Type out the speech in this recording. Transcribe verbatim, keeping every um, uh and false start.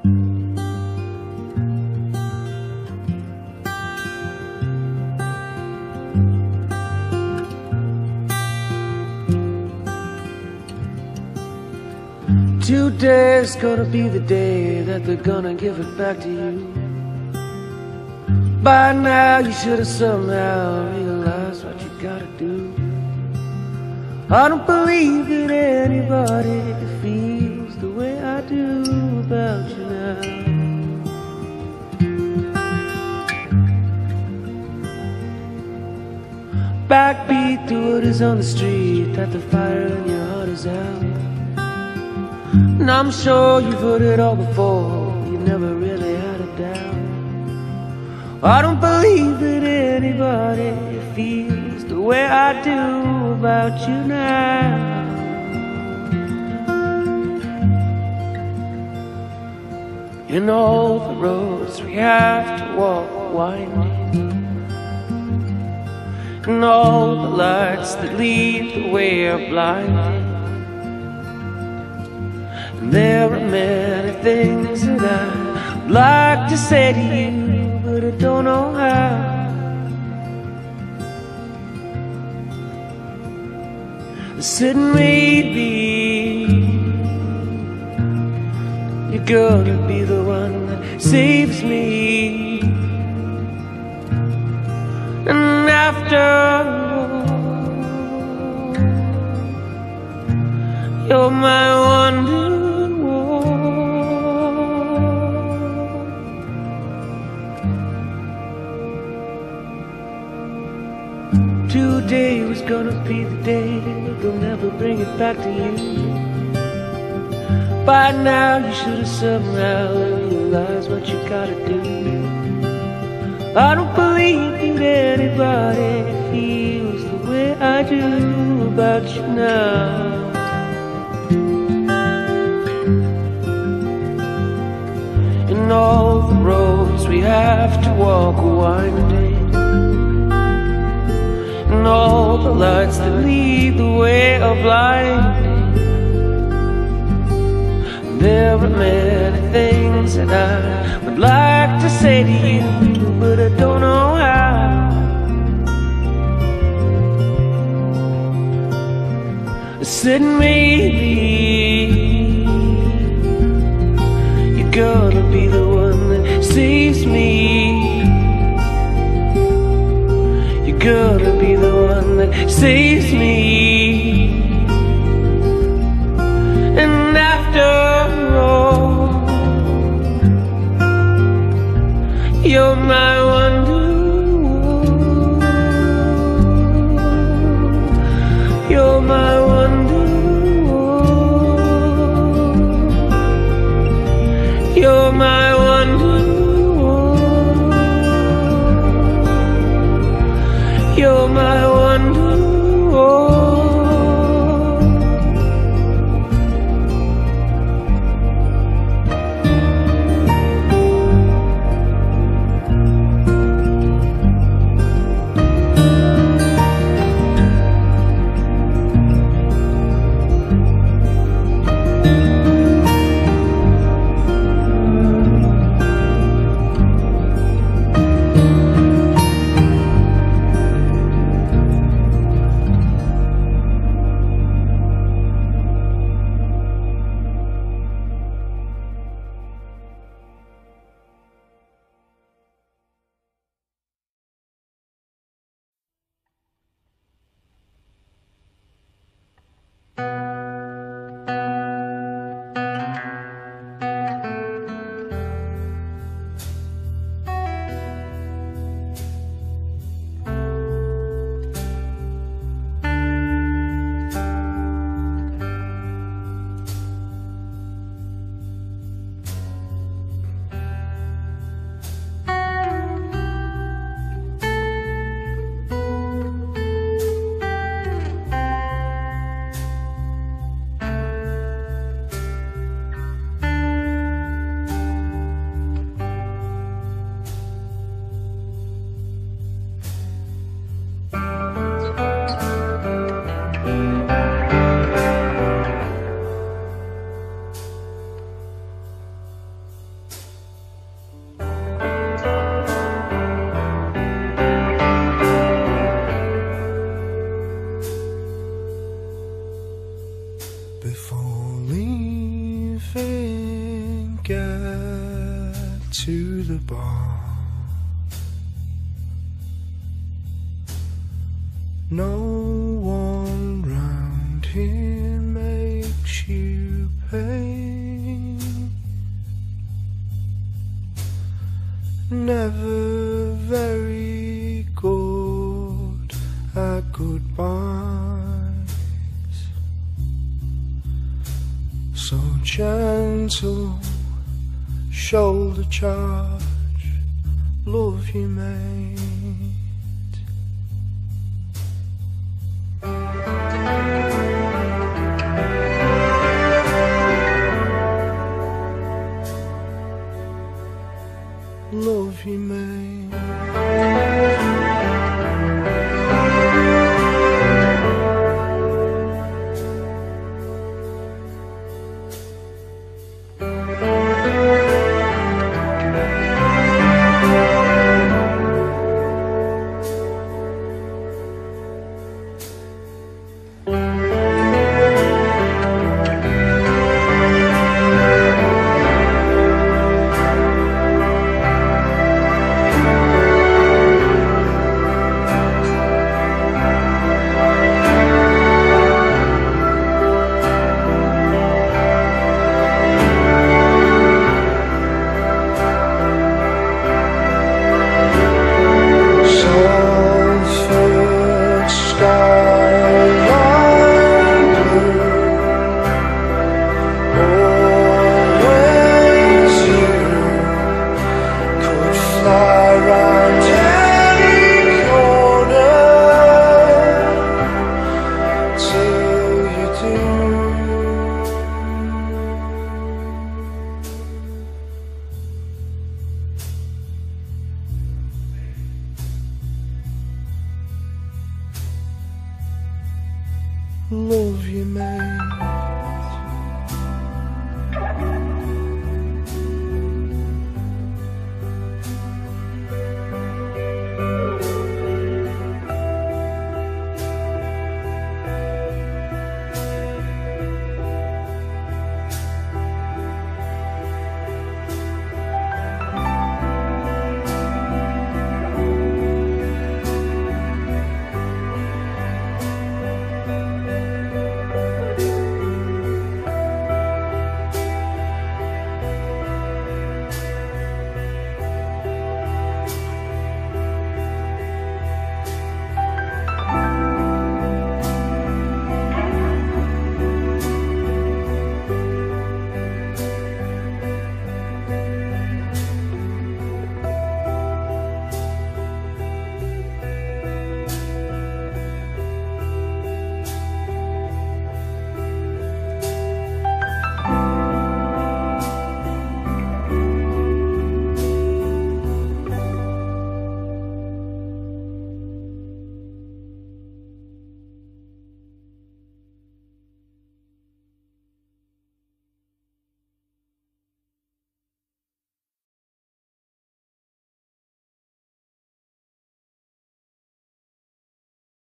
Today's gonna be the day that they're gonna give it back to you. By now you should have somehow realized what you gotta do. I don't believe that anybody feels the way I do about you now. Backbeat to what is on the street, that the fire in your heart is out. And I'm sure you've heard it all before, you never really had a doubt. I don't believe that anybody feels the way I do about you now. In all the roads we have to walk winding, and all the lights that lead the way are blinding. There are many things that I'd like to say to you, but I don't know how. I said maybe you're gonna be the one that saves me, and after all, you're my wonder. Today was gonna be the day they'll never bring it back to you. By now you should have somehow realized what you gotta do. I don't believe that anybody feels the way I do about you now. In all the roads we have to walk winding, and all the lights that lead the way are blinding. There are many things that I would like to say to you, but I don't know how. I said maybe you're gonna be the one that saves me. You're gonna be the one that saves me, and after all, you're my wonder. You're my wonder. You're my wonder. You're my wonder. Before leaving, get to the bar. No one round here makes you pay. Never very good at goodbyes. So gentle, shoulder charge, love you make.